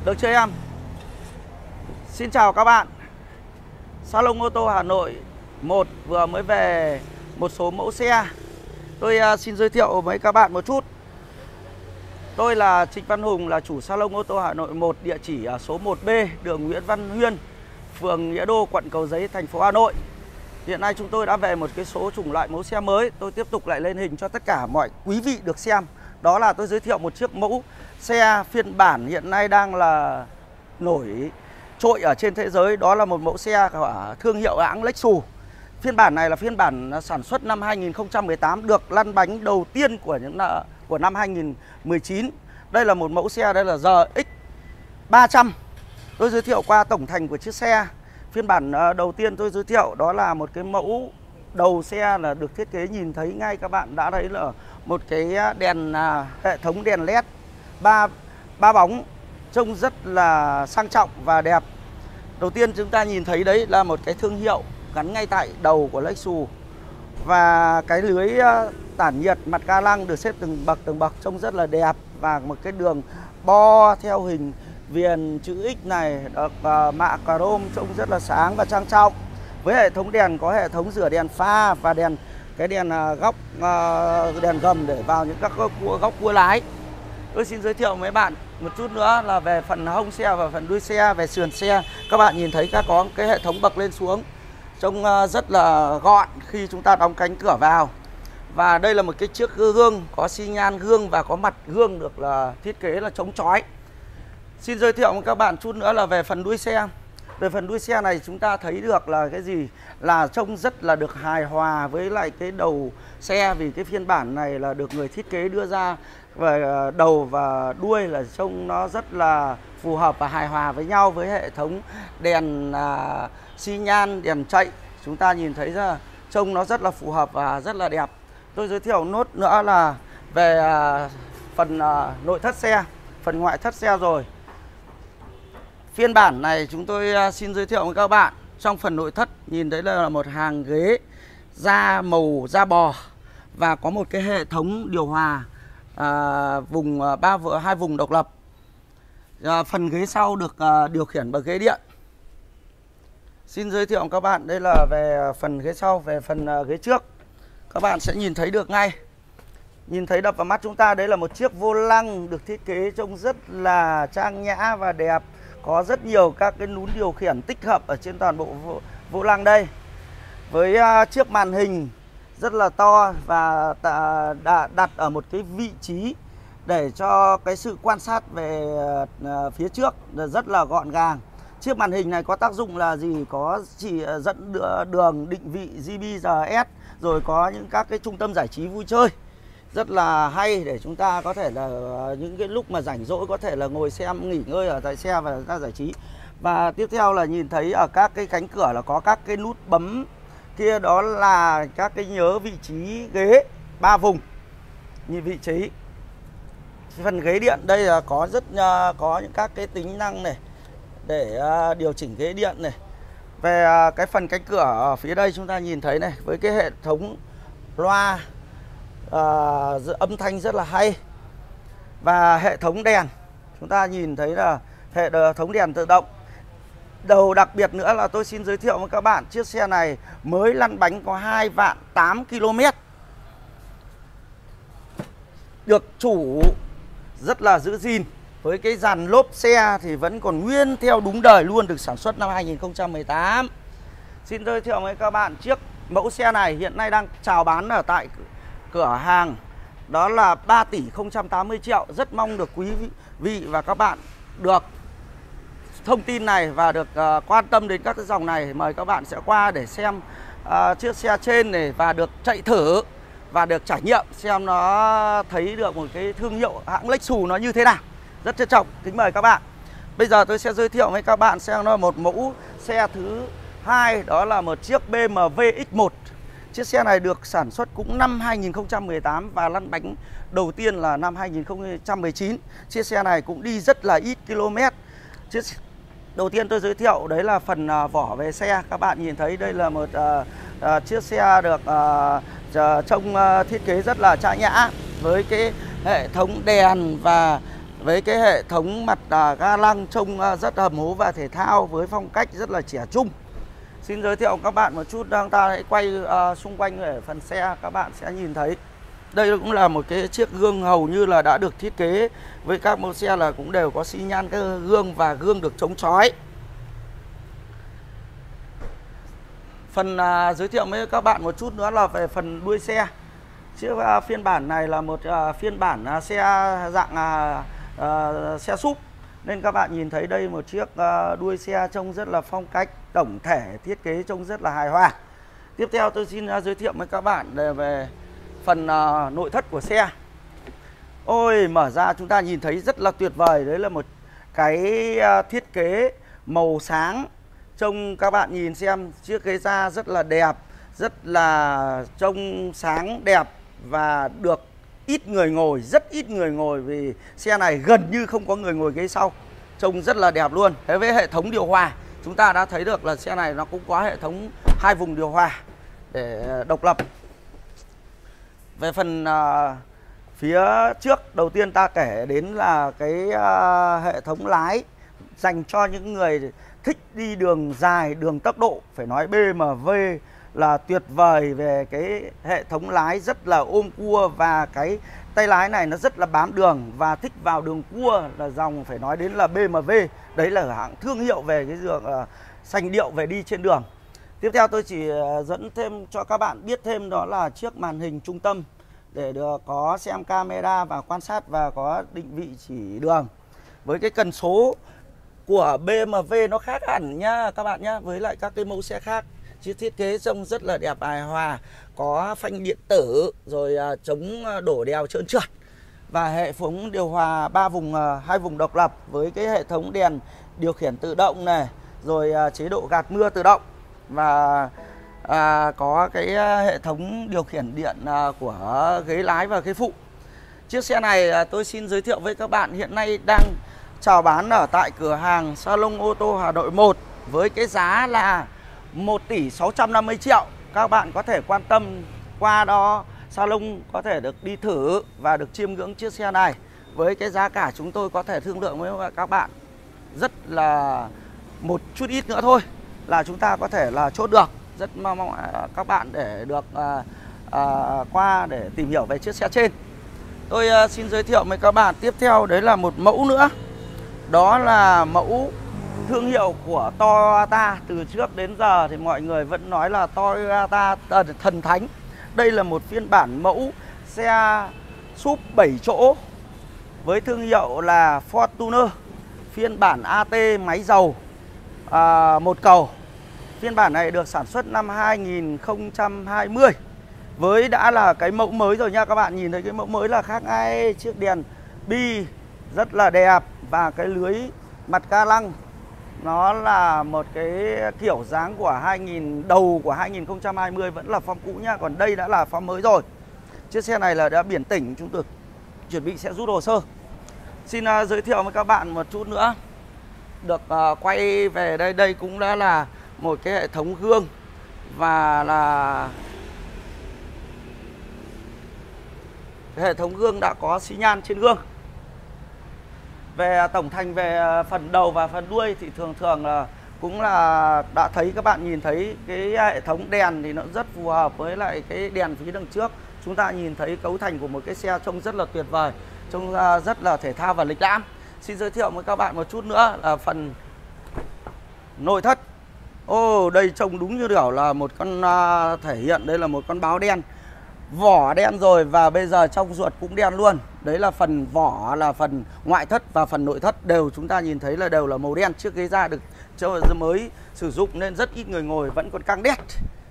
Được chưa em? Xin chào các bạn. Salon ô tô Hà Nội 1 vừa mới về một số mẫu xe. Tôi xin giới thiệu với các bạn một chút. Tôi là Trịnh Văn Hùng, là chủ Salon ô tô Hà Nội 1, địa chỉ ở số 1B, đường Nguyễn Văn Huyên, phường Nghĩa Đô, quận Cầu Giấy, thành phố Hà Nội. Hiện nay chúng tôi đã về một cái số chủng loại mẫu xe mới. Tôi tiếp tục lại lên hình cho tất cả mọi quý vị được xem. Đó là tôi giới thiệu một chiếc mẫu xe phiên bản hiện nay đang là nổi trội ở trên thế giới. Đó là một mẫu xe của thương hiệu hãng Lexus. Phiên bản này là phiên bản sản xuất năm 2018, được lăn bánh đầu tiên của năm 2019. Đây là một mẫu xe, đây là RX 300. Tôi giới thiệu qua tổng thành của chiếc xe. Phiên bản đầu tiên tôi giới thiệu đó là một cái mẫu đầu xe là được thiết kế, nhìn thấy ngay các bạn đã thấy là một cái đèn hệ thống đèn led ba bóng, trông rất là sang trọng và đẹp. Đầu tiên chúng ta nhìn thấy đấy là một cái thương hiệu gắn ngay tại đầu của Lexus, và cái lưới tản nhiệt mặt ga lăng được xếp từng bậc trông rất là đẹp, và một cái đường bo theo hình viền chữ X này được mạ chrome trông rất là sáng và trang trọng. Với hệ thống đèn có hệ thống rửa đèn pha và đèn góc đèn gầm để vào những các góc cua lái. Tôi xin giới thiệu với bạn một chút nữa là về phần hông xe và phần đuôi xe, về sườn xe. Các bạn nhìn thấy có cái hệ thống bậc lên xuống, trông rất là gọn khi chúng ta đóng cánh cửa vào. Và đây là một cái chiếc gương có xi nhan gương và có mặt gương được là thiết kế là chống chói. Xin giới thiệu với các bạn chút nữa là về phần đuôi xe. Về phần đuôi xe này chúng ta thấy được là cái gì? Là trông rất là được hài hòa với lại cái đầu xe, vì cái phiên bản này là được người thiết kế đưa ra về đầu và đuôi là trông nó rất là phù hợp và hài hòa với nhau, với hệ thống đèn xi nhan, đèn chạy. Chúng ta nhìn thấy ra trông nó rất là phù hợp và rất là đẹp. Tôi giới thiệu nốt nữa là về phần nội thất xe, phần ngoại thất xe rồi. Phiên bản này chúng tôi xin giới thiệu với các bạn, trong phần nội thất nhìn thấy là một hàng ghế da màu da bò, và có một cái hệ thống điều hòa hai vùng độc lập. Phần ghế sau được điều khiển bằng ghế điện. Xin giới thiệu với các bạn, đây là về phần ghế sau. Về phần ghế trước các bạn sẽ nhìn thấy được ngay, nhìn thấy đập vào mắt chúng ta, đấy là một chiếc vô lăng được thiết kế trông rất là trang nhã và đẹp. Có rất nhiều các cái nút điều khiển tích hợp ở trên toàn bộ vô lăng đây. Với chiếc màn hình rất là to và đặt ở một cái vị trí để cho cái sự quan sát về phía trước rất là gọn gàng. Chiếc màn hình này có tác dụng là gì? Có chỉ dẫn đường, định vị GPS, rồi có những các cái trung tâm giải trí vui chơi rất là hay, để chúng ta có thể là những cái lúc mà rảnh rỗi có thể là ngồi xem, nghỉ ngơi ở tại xe và ra giải trí. Và tiếp theo là nhìn thấy ở các cái cánh cửa là có các cái nút bấm kia, đó là các cái nhớ vị trí ghế 3 vùng như vị trí. Phần ghế điện đây là có những các cái tính năng này để điều chỉnh ghế điện này. Về cái phần cánh cửa ở phía đây chúng ta nhìn thấy này, với cái hệ thống loa âm thanh rất là hay, và hệ thống đèn chúng ta nhìn thấy là hệ thống đèn tự động. Đầu đặc biệt nữa là tôi xin giới thiệu với các bạn, chiếc xe này mới lăn bánh có 2.800.000 km, được chủ rất là giữ gìn. Với cái dàn lốp xe thì vẫn còn nguyên theo đúng đời luôn, được sản xuất năm 2018. Xin giới thiệu với các bạn, chiếc mẫu xe này hiện nay đang chào bán ở tại cửa hàng, đó là 3.080.000.000. Rất mong được quý vị và các bạn được thông tin này và được quan tâm đến các cái dòng này. Mời các bạn sẽ qua để xem chiếc xe trên này và được chạy thử và được trải nghiệm xem nó thấy được một cái thương hiệu hãng Lexus nó như thế nào. Rất trân trọng kính mời các bạn. Bây giờ tôi sẽ giới thiệu với các bạn xem nó một mẫu xe thứ hai, đó là một chiếc BMW X1. Chiếc xe này được sản xuất cũng năm 2018 và lăn bánh đầu tiên là năm 2019. Chiếc xe này cũng đi rất là ít km. Chiếc đầu tiên tôi giới thiệu đấy là phần vỏ về xe. Các bạn nhìn thấy đây là một chiếc xe được trông thiết kế rất là trang nhã, với cái hệ thống đèn và với cái hệ thống mặt ga lăng trông rất hầm hố và thể thao với phong cách rất là trẻ trung. Xin giới thiệu các bạn một chút, chúng ta hãy quay xung quanh ở phần xe, các bạn sẽ nhìn thấy đây cũng là một cái chiếc gương hầu như là đã được thiết kế với các mẫu xe là cũng đều có xi nhan các gương và gương được chống chói. Phần giới thiệu với các bạn một chút nữa là về phần đuôi xe. Chiếc phiên bản này là một phiên bản xe dạng xe súp, nên các bạn nhìn thấy đây một chiếc đuôi xe trông rất là phong cách, tổng thể thiết kế trông rất là hài hòa. Tiếp theo tôi xin giới thiệu với các bạn về phần nội thất của xe. Ôi, mở ra chúng ta nhìn thấy rất là tuyệt vời. Đấy là một cái thiết kế màu sáng. Trông các bạn nhìn xem, chiếc ghế da rất là đẹp, rất là trông sáng đẹp và được ít người ngồi, rất ít người ngồi vì xe này gần như không có người ngồi ghế sau. Trông rất là đẹp luôn. Thế với hệ thống điều hòa, chúng ta đã thấy được là xe này nó cũng có hệ thống 2 vùng điều hòa để độc lập. Về phần phía trước, đầu tiên ta kể đến là cái hệ thống lái dành cho những người thích đi đường dài, đường tốc độ. Phải nói BMW là tuyệt vời về cái hệ thống lái rất là ôm cua, và cái tay lái này nó rất là bám đường và thích vào đường cua là dòng phải nói đến là BMW. Đấy là hãng thương hiệu về cái dòng sành điệu về đi trên đường. Tiếp theo tôi chỉ dẫn thêm cho các bạn biết thêm đó là chiếc màn hình trung tâm để được có xem camera và quan sát và có định vị chỉ đường. Với cái cần số của BMW nó khác hẳn nha các bạn nhá, với lại các cái mẫu xe khác. Chiếc thiết kế trông rất là đẹp, hài hòa, có phanh điện tử, rồi chống đổ đèo trơn trượt, và hệ thống điều hòa 3 vùng, 2 vùng độc lập với cái hệ thống đèn điều khiển tự động này, rồi chế độ gạt mưa tự động, và có cái hệ thống điều khiển điện của ghế lái và ghế phụ. Chiếc xe này tôi xin giới thiệu với các bạn hiện nay đang chào bán ở tại cửa hàng Salon ô tô Hà Nội 1 với cái giá là 1 tỷ 650 triệu. Các bạn có thể quan tâm qua đó salon có thể được đi thử và được chiêm ngưỡng chiếc xe này. Với cái giá cả chúng tôi có thể thương lượng với các bạn rất là một chút ít nữa thôi là chúng ta có thể là chốt được. Rất mong các bạn để được qua để tìm hiểu về chiếc xe trên. Tôi xin giới thiệu với các bạn tiếp theo đấy là một mẫu nữa. Đó là mẫu thương hiệu của Toyota. Từ trước đến giờ thì mọi người vẫn nói là Toyota thần thánh. Đây là một phiên bản mẫu xe SUV 7 chỗ với thương hiệu là Fortuner. Phiên bản AT máy dầu 1 cầu. Phiên bản này được sản xuất năm 2020. Với đã là cái mẫu mới rồi nha. Các bạn nhìn thấy cái mẫu mới là khác ngay. Chiếc đèn bi rất là đẹp, và cái lưới mặt ga lăng nó là một cái kiểu dáng của đầu của 2020, vẫn là form cũ nha. Còn đây đã là form mới rồi. Chiếc xe này là đã biển tỉnh, chúng tôi chuẩn bị sẽ rút hồ sơ. Xin giới thiệu với các bạn một chút nữa. Được quay về đây, đây cũng đã là một cái hệ thống gương, và là hệ thống gương đã có xi nhan trên gương. Về tổng thành về phần đầu và phần đuôi thì thường là cũng là đã thấy, các bạn nhìn thấy cái hệ thống đèn thì nó rất phù hợp với lại cái đèn phía đằng trước. Chúng ta nhìn thấy cấu thành của một cái xe trông rất là tuyệt vời, trông rất là thể thao và lịch lãm. Xin giới thiệu với các bạn một chút nữa là phần nội thất. Đây trông đúng như kiểu là một con thể hiện đây là một con báo đen. Vỏ đen rồi và bây giờ trong ruột cũng đen luôn. Đấy là phần vỏ, là phần ngoại thất và phần nội thất đều chúng ta nhìn thấy là đều là màu đen. Chiếc ghế da được mới sử dụng nên rất ít người ngồi, vẫn còn căng đét.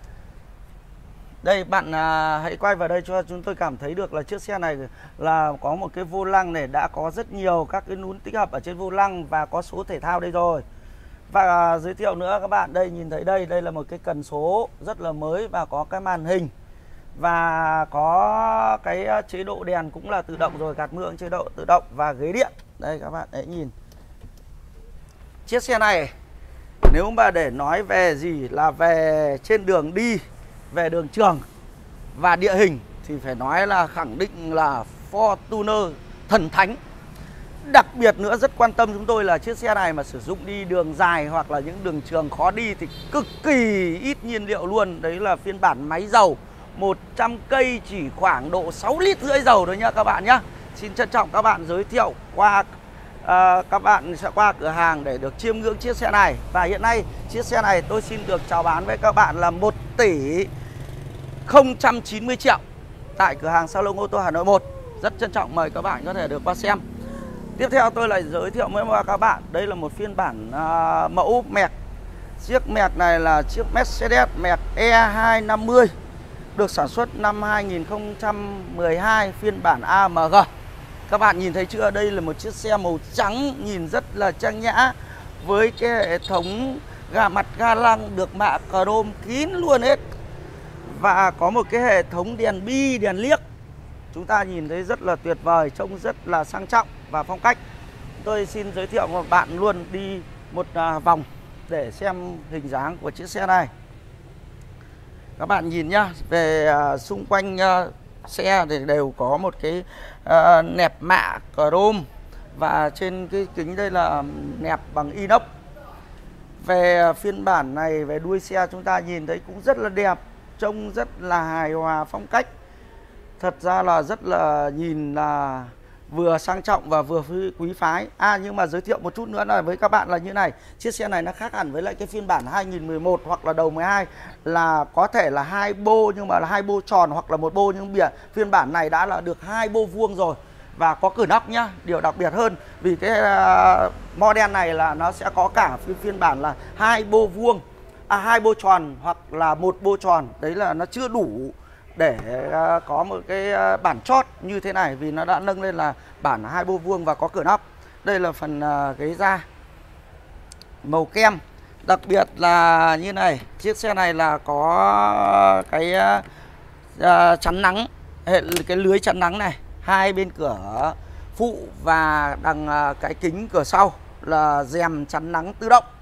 Đây bạn hãy quay vào đây cho chúng tôi cảm thấy được là chiếc xe này là có một cái vô lăng này, đã có rất nhiều các cái nút tích hợp ở trên vô lăng và có số thể thao đây rồi. Và giới thiệu nữa các bạn, đây nhìn thấy đây là một cái cần số rất là mới và có cái màn hình. Và có cái chế độ đèn cũng là tự động rồi, gạt mưa chế độ tự động, và ghế điện. Đây các bạn hãy nhìn. Chiếc xe này nếu mà để nói về gì là về trên đường đi, về đường trường và địa hình thì phải nói là khẳng định là Fortuner thần thánh. Đặc biệt nữa rất quan tâm chúng tôi là chiếc xe này mà sử dụng đi đường dài hoặc là những đường trường khó đi thì cực kỳ ít nhiên liệu luôn. Đấy là phiên bản máy dầu, 100 cây chỉ khoảng độ 6 lít rưỡi dầu thôi nhá các bạn nhá. Xin trân trọng các bạn giới thiệu qua các bạn sẽ qua cửa hàng để được chiêm ngưỡng chiếc xe này. Và hiện nay chiếc xe này tôi xin được chào bán với các bạn là 1 tỷ 090 triệu tại cửa hàng Salon ô tô Hà Nội 1. Rất trân trọng mời các bạn có thể được qua xem. Tiếp theo tôi lại giới thiệu với các bạn, đây là một phiên bản mẫu mẹc. Chiếc mẹc này là chiếc Mercedes mẹc E250, được sản xuất năm 2012, phiên bản AMG. Các bạn nhìn thấy chưa, đây là một chiếc xe màu trắng nhìn rất là trang nhã, với cái hệ thống mặt ga lăng được mạ chrome kín luôn hết, và có một cái hệ thống đèn bi, đèn liếc. Chúng ta nhìn thấy rất là tuyệt vời, trông rất là sang trọng và phong cách. Tôi xin giới thiệu một bạn luôn đi một vòng để xem hình dáng của chiếc xe này. Các bạn nhìn nhá, về xung quanh xe thì đều có một cái nẹp mạ chrome, và trên cái kính đây là nẹp bằng inox. Về phiên bản này, về đuôi xe chúng ta nhìn thấy cũng rất là đẹp, trông rất là hài hòa phong cách. Thật ra là rất là nhìn là vừa sang trọng và vừa quý phái. Nhưng mà giới thiệu một chút nữa là với các bạn là như này. Chiếc xe này nó khác hẳn với lại cái phiên bản 2011 hoặc là đầu 12, là có thể là 2 bô nhưng mà là 2 bô tròn hoặc là 1 bô, nhưng phiên bản này đã là được 2 bô vuông rồi và có cửa nóc nhá. Điều đặc biệt hơn vì cái model này là nó sẽ có cả phiên bản là 2 bô vuông, 2 bô tròn hoặc là 1 bô tròn. Đấy là nó chưa đủ để có một cái bản chót như thế này, vì nó đã nâng lên là bản 2 bô vuông và có cửa nóc. Đây là phần ghế da màu kem. Đặc biệt là như này, chiếc xe này là có cái chắn nắng, cái lưới chắn nắng này, hai bên cửa phụ và đằng cái kính cửa sau là rèm chắn nắng tự động.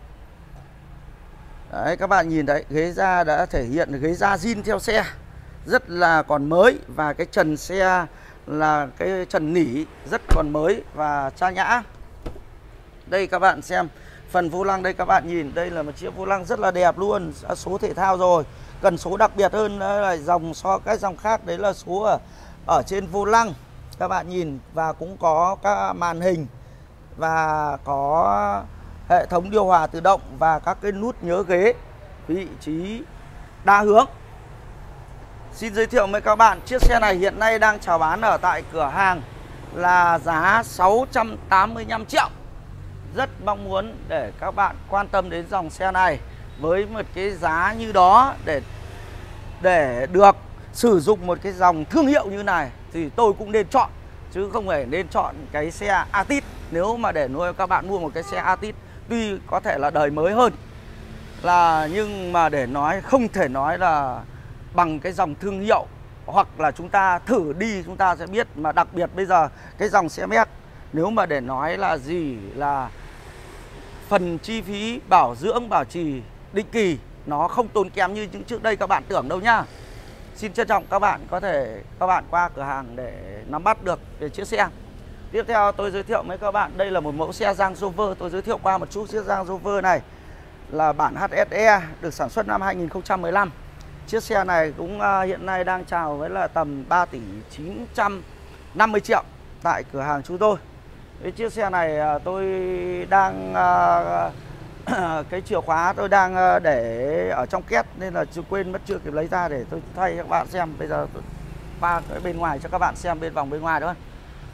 Đấy, các bạn nhìn thấy ghế da đã thể hiện ghế da zin theo xe, rất là còn mới, và cái trần xe là cái trần nỉ rất còn mới và trang nhã. Đây các bạn xem phần vô lăng, đây các bạn nhìn, đây là một chiếc vô lăng rất là đẹp luôn, số thể thao rồi. Cần số đặc biệt hơn là dòng so các dòng khác, đấy là số ở trên vô lăng. Các bạn nhìn, và cũng có các màn hình và có hệ thống điều hòa tự động và các cái nút nhớ ghế, vị trí đa hướng. Xin giới thiệu với các bạn, chiếc xe này hiện nay đang chào bán ở tại cửa hàng là giá 685 triệu. Rất mong muốn để các bạn quan tâm đến dòng xe này với một cái giá như đó, để được sử dụng một cái dòng thương hiệu như này thì tôi cũng nên chọn, chứ không phải nên chọn cái xe Altis. Nếu mà để nuôi các bạn mua một cái xe Altis, tuy có thể là đời mới hơn nhưng mà để nói không thể nói là bằng cái dòng thương hiệu, hoặc là chúng ta thử đi chúng ta sẽ biết. Mà đặc biệt bây giờ cái dòng xe Merc, nếu mà để nói là gì là phần chi phí bảo dưỡng bảo trì định kỳ nó không tốn kém như những trước đây các bạn tưởng đâu nhá. Xin trân trọng các bạn các bạn qua cửa hàng để nắm bắt được về chiếc xe. Tiếp theo tôi giới thiệu với các bạn, đây là một mẫu xe Range Rover. Tôi giới thiệu qua một chút chiếc Range Rover này là bản HSE, được sản xuất năm 2015. Chiếc xe này cũng hiện nay đang chào với là tầm 3 tỷ 950 triệu tại cửa hàng chúng tôi. Cái chiếc xe này tôi đang cái chìa khóa tôi đang để ở trong két nên là quên mất chưa kịp lấy ra để tôi thay các bạn xem. Bây giờ tôi qua cái bên ngoài cho các bạn xem bên vòng bên ngoài đó.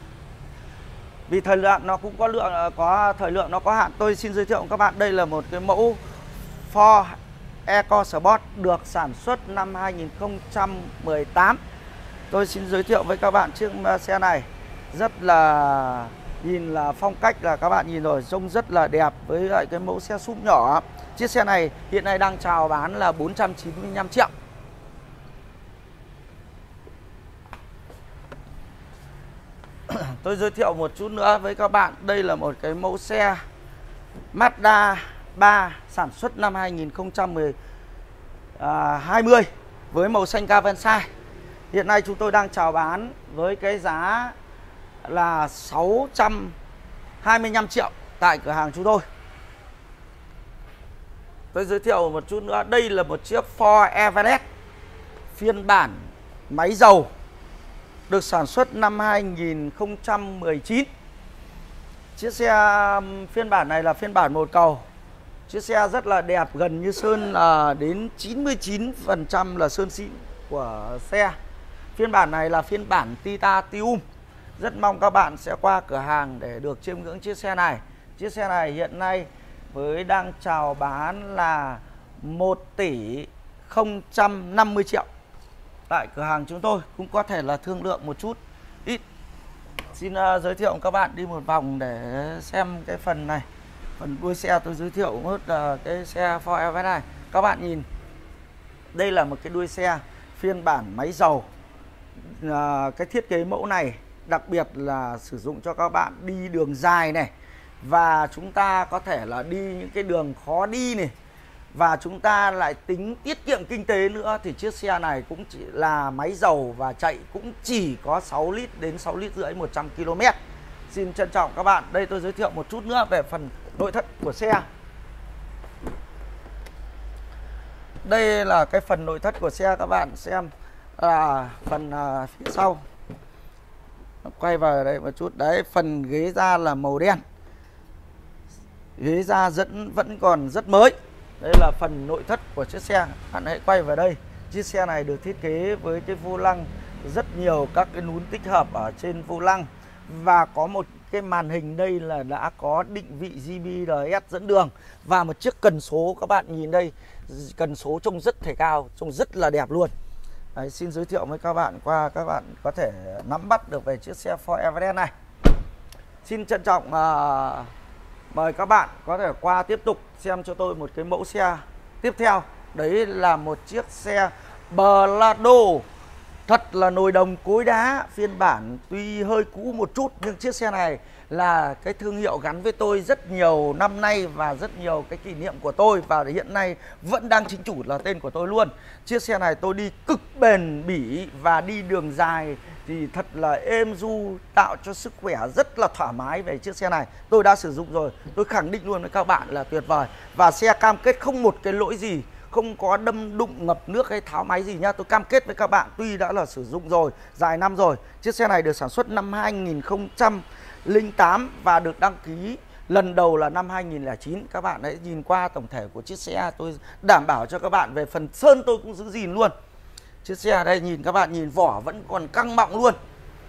Vì thời lượng nó cũng có thời lượng nó có hạn, tôi xin giới thiệu các bạn, đây là một cái mẫu Ford EcoSport được sản xuất năm 2018. Tôi xin giới thiệu với các bạn chiếc xe này rất là nhìn là phong cách là các bạn nhìn rồi, trông rất là đẹp với lại cái mẫu xe súp nhỏ. Chiếc xe này hiện nay đang chào bán là 495 triệu. Tôi giới thiệu một chút nữa với các bạn, đây là một cái mẫu xe Mazda 3 sản xuất năm 2020 với màu xanh Cavensai. Hiện nay chúng tôi đang chào bán với cái giá là 25 triệu tại cửa hàng chúng tôi. Tôi giới thiệu một chút nữa, đây là một chiếc Ford Everest phiên bản máy dầu được sản xuất năm 2019. Chiếc xe phiên bản này là phiên bản một cầu. Chiếc xe rất là đẹp, gần như sơn là đến 99% là sơn xịn của xe. Phiên bản này là phiên bản Titanium. Rất mong các bạn sẽ qua cửa hàng để được chiêm ngưỡng chiếc xe này. Chiếc xe này hiện nay với đang chào bán là 1 tỷ 050 triệu tại cửa hàng chúng tôi. Cũng có thể là thương lượng một chút ít. Xin giới thiệu các bạn đi một vòng để xem cái phần này. Phần đuôi xe tôi giới thiệu hết là cái xe Ford Everest này. Các bạn nhìn, đây là một cái đuôi xe phiên bản máy dầu. Cái thiết kế mẫu này đặc biệt là sử dụng cho các bạn đi đường dài này, và chúng ta có thể là đi những cái đường khó đi này, và chúng ta lại tính tiết kiệm kinh tế nữa, thì chiếc xe này cũng chỉ là máy dầu và chạy cũng chỉ có 6 lít đến 6 lít rưỡi 100 km. Xin trân trọng các bạn, đây tôi giới thiệu một chút nữa về phần nội thất của xe. Đây là cái phần nội thất của xe, các bạn xem là phần phía sau. Quay vào đây một chút. Đấy, phần ghế da là màu đen. Ghế da vẫn còn rất mới. Đây là phần nội thất của chiếc xe. Bạn hãy quay vào đây. Chiếc xe này được thiết kế với cái vô lăng rất nhiều các cái núm tích hợp ở trên vô lăng, và có một cái màn hình đây là đã có định vị GPS dẫn đường, và một chiếc cần số. Các bạn nhìn đây, cần số trông rất thể cao, trông rất là đẹp luôn. Đấy, xin giới thiệu với các bạn qua, các bạn có thể nắm bắt được về chiếc xe Ford Everest này. Xin trân trọng mời các bạn có thể qua tiếp tục xem cho tôi một cái mẫu xe tiếp theo. Đấy là một chiếc xe Prado, thật là nồi đồng cối đá. Phiên bản tuy hơi cũ một chút, nhưng chiếc xe này là cái thương hiệu gắn với tôi rất nhiều năm nay và rất nhiều cái kỷ niệm của tôi, và hiện nay vẫn đang chính chủ là tên của tôi luôn. Chiếc xe này tôi đi cực bền bỉ và đi đường dài thì thật là êm du, tạo cho sức khỏe rất là thoải mái. Về chiếc xe này tôi đã sử dụng rồi, tôi khẳng định luôn với các bạn là tuyệt vời. Và xe cam kết không một cái lỗi gì, không có đâm đụng, ngập nước hay tháo máy gì nhá. Tôi cam kết với các bạn, tuy đã là sử dụng rồi, dài năm rồi. Chiếc xe này được sản xuất năm 2008 và được đăng ký lần đầu là năm 2009. Các bạn hãy nhìn qua tổng thể của chiếc xe, tôi đảm bảo cho các bạn về phần sơn tôi cũng giữ gìn luôn. Chiếc xe đây, nhìn các bạn nhìn vỏ vẫn còn căng mọng luôn.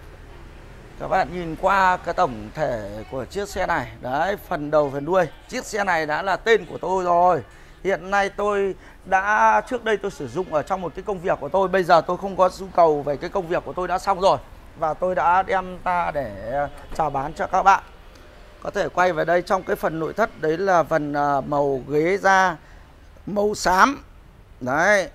Các bạn nhìn qua cái tổng thể của chiếc xe này. Đấy, phần đầu phần đuôi. Chiếc xe này đã là tên của tôi rồi. Hiện nay tôi đã, trước đây tôi sử dụng ở trong một cái công việc của tôi, bây giờ tôi không có nhu cầu về cái công việc của tôi đã xong rồi, và tôi đã đem ra để chào bán cho các bạn. Có thể quay về đây trong cái phần nội thất, đấy là phần màu ghế da màu xám. Đấy,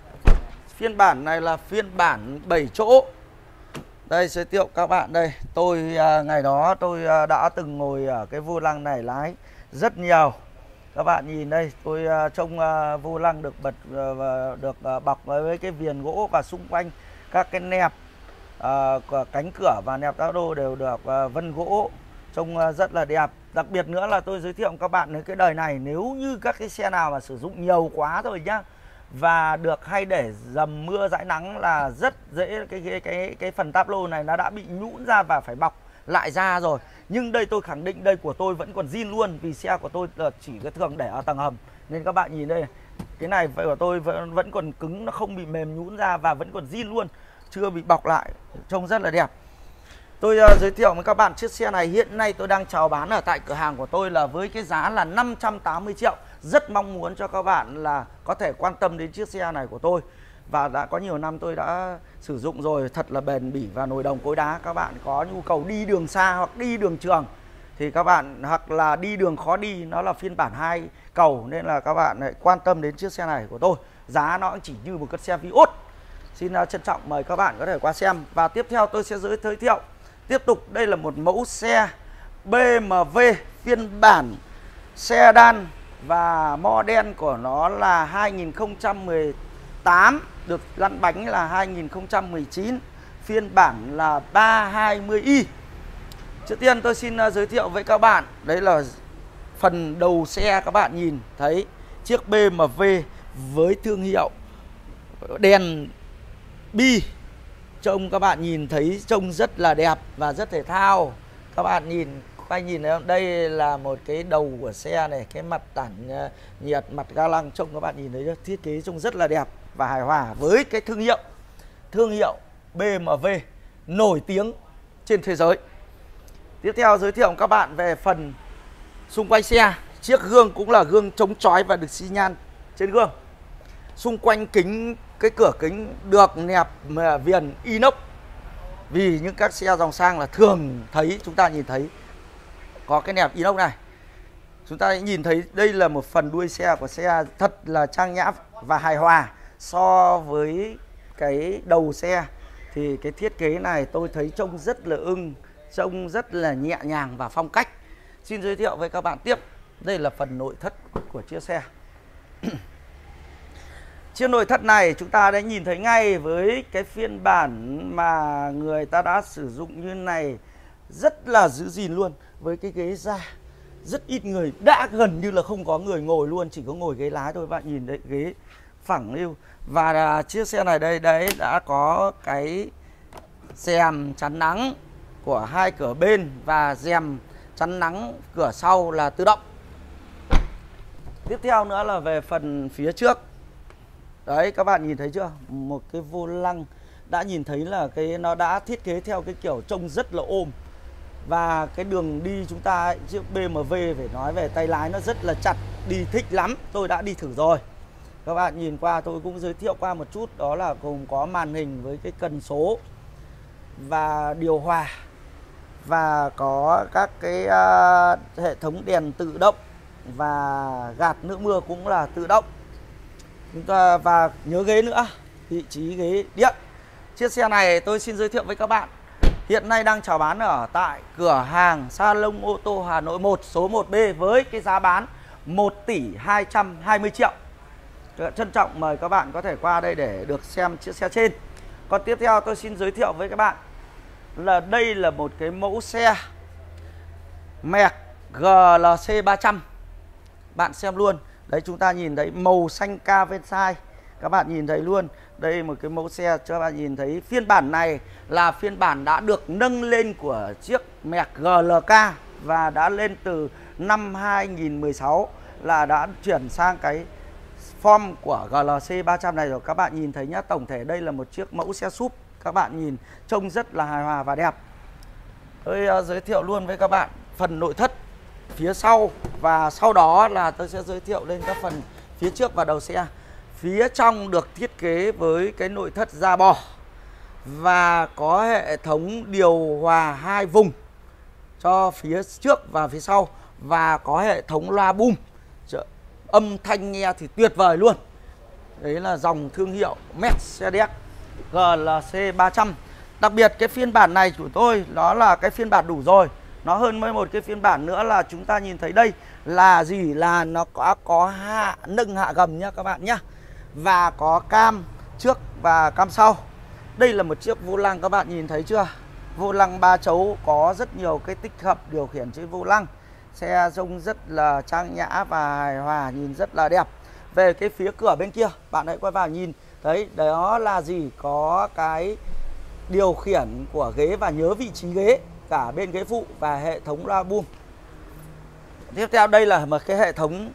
phiên bản này là phiên bản 7 chỗ. Đây, giới thiệu các bạn đây. Tôi ngày đó tôi đã từng ngồi ở cái vô lăng này lái rất nhiều. Các bạn nhìn đây, tôi trông vô lăng được được bọc với cái viền gỗ, và xung quanh các cái nẹp cánh cửa và nẹp đá đô đều được vân gỗ, trông rất là đẹp. Đặc biệt nữa là tôi giới thiệu các bạn cái đời này, nếu như các cái xe nào mà sử dụng nhiều quá rồi nhá, và được hay để dầm mưa dãi nắng là rất dễ cái phần táp lô này nó đã bị nhũn ra và phải bọc lại ra rồi. Nhưng đây tôi khẳng định đây của tôi vẫn còn zin luôn, vì xe của tôi là chỉ cái thường để ở tầng hầm, nên các bạn nhìn đây, cái này của tôi vẫn còn cứng, nó không bị mềm nhũn ra và vẫn còn zin luôn, chưa bị bọc lại, trông rất là đẹp. Tôi giới thiệu với các bạn chiếc xe này hiện nay tôi đang chào bán ở tại cửa hàng của tôi là với cái giá là 580 triệu. Rất mong muốn cho các bạn là có thể quan tâm đến chiếc xe này của tôi, và đã có nhiều năm tôi đã sử dụng rồi, thật là bền bỉ và nồi đồng cối đá. Các bạn có nhu cầu đi đường xa hoặc đi đường trường thì các bạn, hoặc là đi đường khó đi, nó là phiên bản 2 cầu, nên là các bạn hãy quan tâm đến chiếc xe này của tôi. Giá nó cũng chỉ như một con xe Vios. Xin trân trọng mời các bạn có thể qua xem. Và tiếp theo tôi sẽ giới thiệu tiếp tục, đây là một mẫu xe BMW phiên bản sedan, và model của nó là 2018, được lăn bánh là 2019, phiên bản là 320i. Trước tiên tôi xin giới thiệu với các bạn, đấy là phần đầu xe. Các bạn nhìn thấy chiếc BMW với thương hiệu đèn bi. Trông các bạn nhìn thấy trông rất là đẹp và rất thể thao. Các bạn nhìn, quay nhìn thấy không? Đây là một cái đầu của xe này, cái mặt tản nhiệt, mặt ga lăng, trông các bạn nhìn thấy thiết kế trông rất là đẹp và hài hòa với cái thương hiệu BMW nổi tiếng trên thế giới. Tiếp theo giới thiệu các bạn về phần xung quanh xe. Chiếc gương cũng là gương chống chói và được xi nhan trên gương. Xung quanh kính, cái cửa kính được nẹp viền inox. Vì những các xe dòng sang là thường thấy, chúng ta nhìn thấy có cái nẹp inox này. Chúng ta nhìn thấy đây là một phần đuôi xe của xe thật là trang nhã và hài hòa. So với cái đầu xe thì cái thiết kế này tôi thấy trông rất là trông rất là nhẹ nhàng và phong cách. Xin giới thiệu với các bạn tiếp, đây là phần nội thất của chiếc xe. Chiếc nội thất này chúng ta đã nhìn thấy ngay với cái phiên bản mà người ta đã sử dụng như này, rất là giữ gìn luôn. Với cái ghế da rất ít người, đã gần như là không có người ngồi luôn, chỉ có ngồi ghế lái thôi. Bạn nhìn đấy, ghế phẳng lưu. Và chiếc xe này đây đấy đã có cái rèm chắn nắng của hai cửa bên và rèm chắn nắng cửa sau là tự động. Tiếp theo nữa là về phần phía trước. Đấy, các bạn nhìn thấy chưa? Một cái vô lăng, đã nhìn thấy là nó đã thiết kế theo cái kiểu trông rất là ôm. Và cái đường đi chúng ta ấy, chiếc BMW phải nói về tay lái nó rất là chặt, đi thích lắm. Tôi đã đi thử rồi. Các bạn nhìn qua, tôi cũng giới thiệu qua một chút. Đó là gồm có màn hình với cái cần số và điều hòa, và có các cái hệ thống đèn tự động và gạt nước mưa cũng là tự động. Chúng ta và nhớ ghế nữa, vị trí ghế điện. Chiếc xe này tôi xin giới thiệu với các bạn, hiện nay đang chào bán ở tại cửa hàng Salon ô tô Hà Nội 1 số 1B với cái giá bán 1 tỷ 220 triệu. Trân trọng mời các bạn có thể qua đây để được xem chiếc xe trên. Còn tiếp theo tôi xin giới thiệu với các bạn là đây là một cái mẫu xe Merc GLC 300. Bạn xem luôn. Đấy, chúng ta nhìn thấy màu xanh ca bên sai. Các bạn nhìn thấy luôn. Đây một cái mẫu xe cho các bạn nhìn thấy. Phiên bản này là phiên bản đã được nâng lên của chiếc Merc GLK, và đã lên từ năm 2016 là đã chuyển sang cái form của GLC 300 này rồi. Các bạn nhìn thấy nhá, tổng thể đây là một chiếc mẫu xe súp. Các bạn nhìn trông rất là hài hòa và đẹp. Tôi giới thiệu luôn với các bạn phần nội thất phía sau, và sau đó là tôi sẽ giới thiệu lên các phần phía trước và đầu xe. Phía trong được thiết kế với cái nội thất da bò và có hệ thống điều hòa 2 vùng cho phía trước và phía sau, và có hệ thống loa boom, âm thanh nghe thì tuyệt vời luôn. Đấy là dòng thương hiệu Mercedes GLC 300. Đặc biệt cái phiên bản này của tôi nó là cái phiên bản đủ rồi. Nó hơn với một cái phiên bản nữa là chúng ta nhìn thấy đây là gì, là nó có nâng hạ gầm nhá các bạn nhá. Và có cam trước và cam sau. Đây là một chiếc vô lăng, các bạn nhìn thấy chưa? Vô lăng 3 chấu, có rất nhiều cái tích hợp điều khiển trên vô lăng. Xe trông rất là trang nhã và hài hòa, nhìn rất là đẹp. Về cái phía cửa bên kia, bạn hãy quay vào nhìn. Đấy, đó là gì? Có cái điều khiển của ghế và nhớ vị trí ghế cả bên ghế phụ và hệ thống loa boom. Tiếp theo đây là một cái hệ thống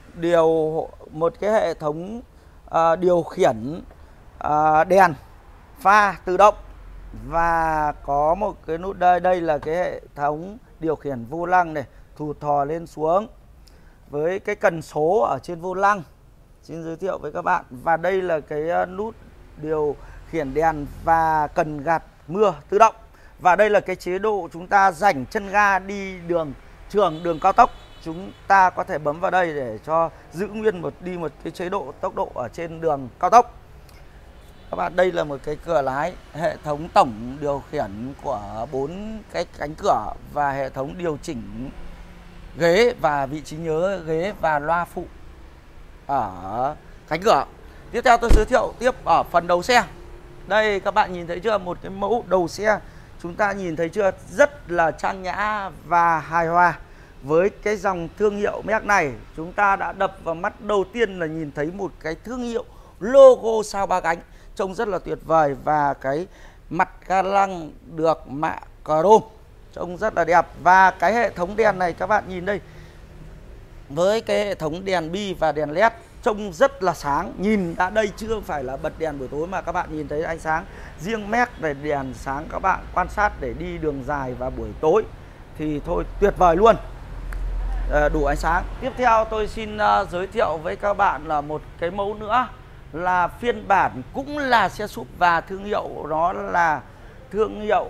điều khiển đèn pha tự động, và có một cái nút đây là cái hệ thống điều khiển vô lăng này, thụt thò lên xuống với cái cần số ở trên vô lăng. Xin giới thiệu với các bạn. Và đây là cái nút điều khiển đèn và cần gạt mưa tự động. Và đây là cái chế độ chúng ta rảnh chân ga đi đường cao tốc. Chúng ta có thể bấm vào đây để cho giữ nguyên một cái chế độ tốc độ ở trên đường cao tốc. Các bạn, đây là một cái cửa lái, hệ thống tổng điều khiển của 4 cái cánh cửa và hệ thống điều chỉnh ghế và vị trí nhớ ghế và loa phụ ở cánh cửa. Tiếp theo tôi giới thiệu tiếp ở phần đầu xe. Đây các bạn nhìn thấy chưa, một cái mẫu đầu xe chúng ta nhìn thấy chưa, rất là trang nhã và hài hòa. Với cái dòng thương hiệu Merc này, chúng ta đã đập vào mắt đầu tiên là nhìn thấy một cái thương hiệu logo sao ba cánh trông rất là tuyệt vời, và cái mặt ga lăng được mạ chrome trông rất là đẹp. Và cái hệ thống đèn này các bạn nhìn đây, với cái hệ thống đèn bi và đèn led trông rất là sáng. Nhìn đã đây chưa phải là bật đèn buổi tối mà các bạn nhìn thấy ánh sáng. Riêng Merc này đèn sáng các bạn quan sát để đi đường dài và buổi tối thì thôi tuyệt vời luôn, đủ ánh sáng. Tiếp theo tôi xin giới thiệu với các bạn là một cái mẫu nữa, là phiên bản cũng là xe súp và thương hiệu đó là thương hiệu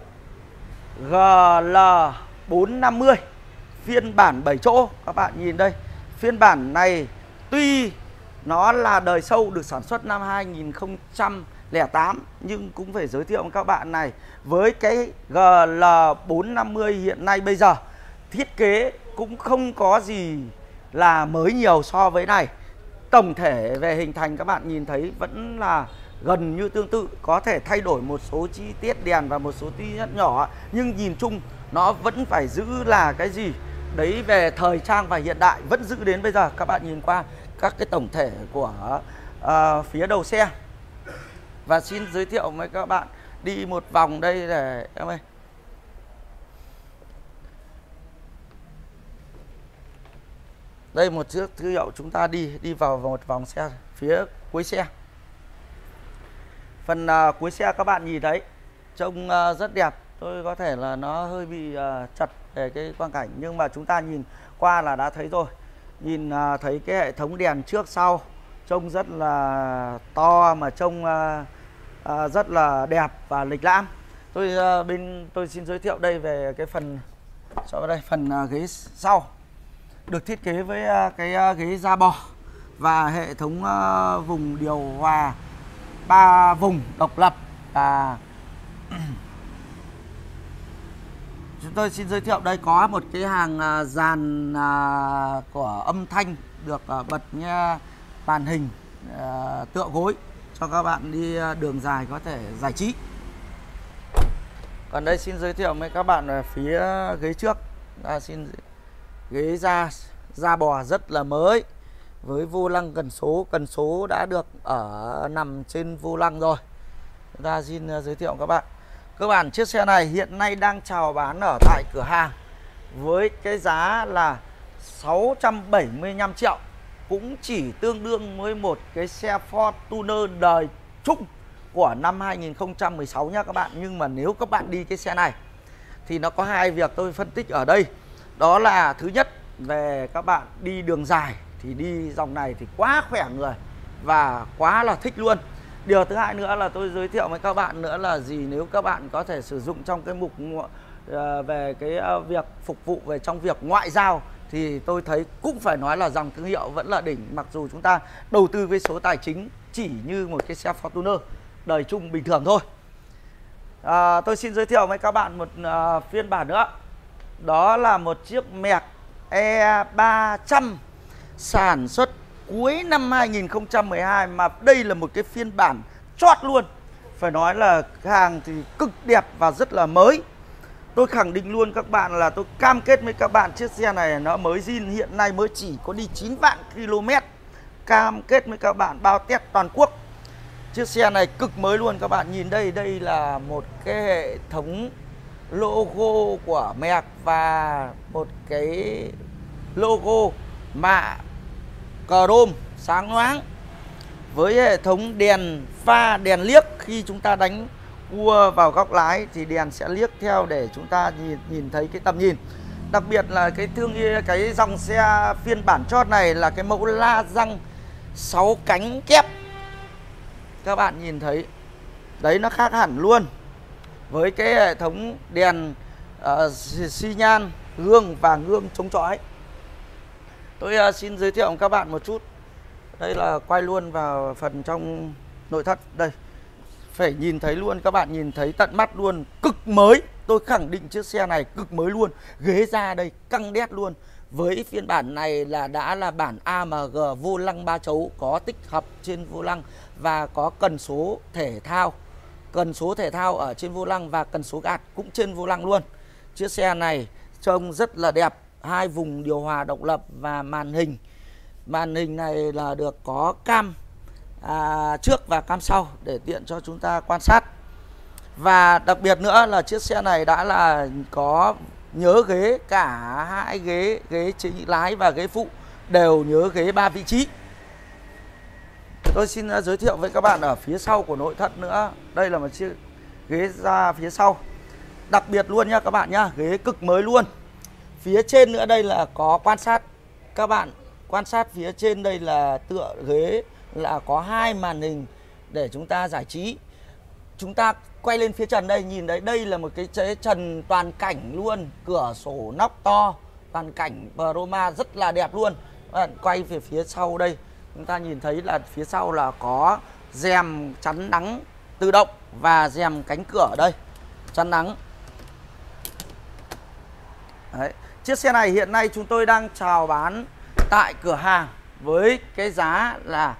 GL450 phiên bản 7 chỗ. Các bạn nhìn đây, phiên bản này tuy nó là đời sau được sản xuất năm 2008 nhưng cũng phải giới thiệu với các bạn này, với cái GL450 hiện nay bây giờ thiết kế cũng không có gì là mới nhiều so với này. Tổng thể về hình thành các bạn nhìn thấy vẫn là gần như tương tự, có thể thay đổi một số chi tiết đèn và một số chi tiết nhỏ, nhưng nhìn chung nó vẫn phải giữ là cái gì đấy về thời trang và hiện đại, vẫn giữ đến bây giờ. Các bạn nhìn qua các cái tổng thể của phía đầu xe. Và xin giới thiệu với các bạn đi một vòng đây để em ơi. Đây một chiếc thương hiệu, chúng ta đi vào một vòng xe phía cuối xe. Phần cuối xe các bạn nhìn thấy trông rất đẹp. Tôi có thể là nó hơi bị chật về cái quang cảnh, nhưng mà chúng ta nhìn qua là đã thấy rồi. Nhìn thấy cái hệ thống đèn trước sau trông rất là to mà trông rất là đẹp và lịch lãm. Tôi xin giới thiệu đây về cái phần sau đây, phần ghế sau được thiết kế với cái ghế da bò và hệ thống vùng điều hòa 3 vùng độc lập. Và chúng tôi xin giới thiệu đây có một cái hàng dàn của âm thanh được bật nghe màn hình tựa gối cho các bạn đi đường dài có thể giải trí. Còn đây xin giới thiệu với các bạn ở phía ghế trước, ghế da bò rất là mới, với vô lăng cần số đã được nằm trên vô lăng rồi. Chúng ta xin giới thiệu các bạn. Cơ bản chiếc xe này hiện nay đang chào bán ở tại cửa hàng với cái giá là 675 triệu, cũng chỉ tương đương với một cái xe Fortuner đời chung của năm 2016 nha các bạn. Nhưng mà nếu các bạn đi cái xe này thì nó có hai việc tôi phân tích ở đây. Đó là thứ nhất, về các bạn đi đường dài thì đi dòng này thì quá khỏe người và quá là thích luôn. Điều thứ hai nữa là tôi giới thiệu với các bạn nữa là gì, nếu các bạn có thể sử dụng trong cái mục về cái việc phục vụ về trong việc ngoại giao thì tôi thấy cũng phải nói là dòng thương hiệu vẫn là đỉnh, mặc dù chúng ta đầu tư với số tài chính chỉ như một cái xe Fortuner đời chung bình thường thôi. Tôi xin giới thiệu với các bạn một phiên bản nữa, đó là một chiếc Merc E300 sản xuất cuối năm 2012, mà đây là một cái phiên bản chót luôn. Phải nói là hàng thì cực đẹp và rất là mới. Tôi khẳng định luôn các bạn là tôi cam kết với các bạn chiếc xe này nó mới zin, hiện nay mới chỉ có đi 9 vạn km. Cam kết với các bạn bao test toàn quốc. Chiếc xe này cực mới luôn, các bạn nhìn đây, đây là một cái hệ thống logo của Merc và một cái logo mạ chrome sáng loáng, với hệ thống đèn pha, đèn liếc. Khi chúng ta đánh cua vào góc lái thì đèn sẽ liếc theo để chúng ta nhìn thấy cái tầm nhìn. Đặc biệt là cái dòng xe phiên bản chót này là cái mẫu la răng 6 cánh kép. Các bạn nhìn thấy đấy, nó khác hẳn luôn với cái hệ thống đèn xi nhan, gương và gương chống chói. Tôi xin giới thiệu với các bạn một chút. Đây là quay luôn vào phần trong nội thất. Đây, phải nhìn thấy luôn, các bạn nhìn thấy tận mắt luôn, cực mới. Tôi khẳng định chiếc xe này cực mới luôn. Ghế da đây căng đét luôn. Với phiên bản này là đã là bản AMG vô lăng 3 chấu, có tích hợp trên vô lăng và có cần số thể thao cần số thể thao ở trên vô lăng và cần số gạt cũng trên vô lăng luôn. Chiếc xe này trông rất là đẹp, 2 vùng điều hòa độc lập và màn hình. Màn hình này là được có cam trước và cam sau để tiện cho chúng ta quan sát. Và đặc biệt nữa là chiếc xe này đã là có nhớ ghế, cả 2 ghế, ghế chính lái và ghế phụ đều nhớ ghế 3 vị trí. Tôi xin giới thiệu với các bạn ở phía sau của nội thất nữa. Đây là một chiếc ghế ra phía sau đặc biệt luôn nha các bạn nhá, ghế cực mới luôn. Phía trên nữa đây là có quan sát, các bạn quan sát phía trên đây là tựa ghế là có 2 màn hình để chúng ta giải trí. Chúng ta quay lên phía trần đây, nhìn đấy, đây là một cái chế trần toàn cảnh luôn, cửa sổ nóc to, toàn cảnh Broma rất là đẹp luôn. Bạn quay về phía sau đây, chúng ta nhìn thấy là phía sau là có rèm chắn nắng tự động và rèm cánh cửa ở đây chắn nắng. Đấy. Chiếc xe này hiện nay chúng tôi đang chào bán tại cửa hàng với cái giá là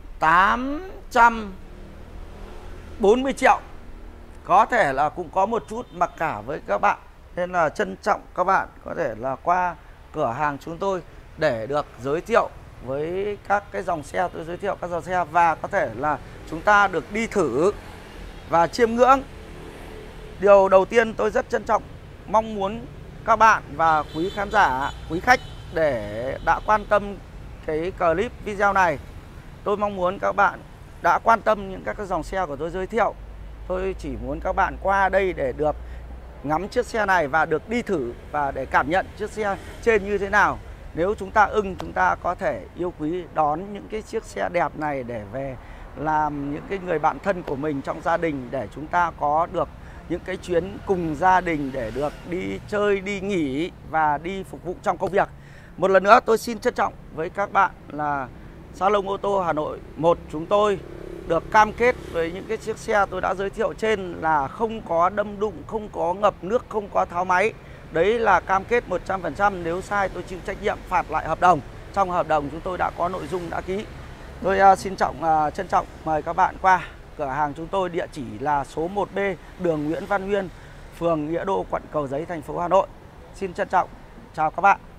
840 triệu. Có thể là cũng có một chút mặc cả với các bạn, nên là trân trọng các bạn có thể là qua cửa hàng chúng tôi để được giới thiệu với các cái dòng xe, tôi giới thiệu các dòng xe và có thể là chúng ta được đi thử và chiêm ngưỡng. Điều đầu tiên tôi rất trân trọng mong muốn các bạn và quý khán giả, quý khách để đã quan tâm cái clip video này. Tôi mong muốn các bạn đã quan tâm những các cái dòng xe của tôi giới thiệu. Tôi chỉ muốn các bạn qua đây để được ngắm chiếc xe này và được đi thử và để cảm nhận chiếc xe trên như thế nào. Nếu chúng ta ưng, chúng ta có thể yêu quý đón những cái chiếc xe đẹp này để về làm những cái người bạn thân của mình trong gia đình, để chúng ta có được những cái chuyến cùng gia đình để được đi chơi, đi nghỉ và đi phục vụ trong công việc. Một lần nữa tôi xin trân trọng với các bạn là Salon ô tô Hà Nội 1 chúng tôi được cam kết với những cái chiếc xe tôi đã giới thiệu trên là không có đâm đụng, không có ngập nước, không có tháo máy. Đấy là cam kết 100%, nếu sai tôi chịu trách nhiệm phạt lại hợp đồng. Trong hợp đồng chúng tôi đã có nội dung đã ký. Tôi xin trân trọng mời các bạn qua cửa hàng chúng tôi, địa chỉ là số 1B, đường Nguyễn Văn Huyên, phường Nghĩa Đô, quận Cầu Giấy, thành phố Hà Nội. Xin trân trọng chào các bạn.